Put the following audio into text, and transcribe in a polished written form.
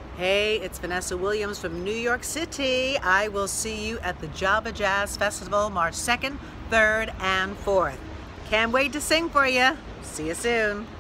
Hey, it's Vanessa Williams from New York City. I will see you at the Java Jazz Festival March 2nd, 3rd, and 4th. Can't wait to sing for you. See you soon.